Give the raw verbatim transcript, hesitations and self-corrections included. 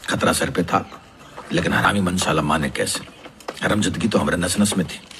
खतरा सर पे था, लेकिन हरामी मनशाला माने कैसे। हरमजदगी तो हमारे नस नस में थी।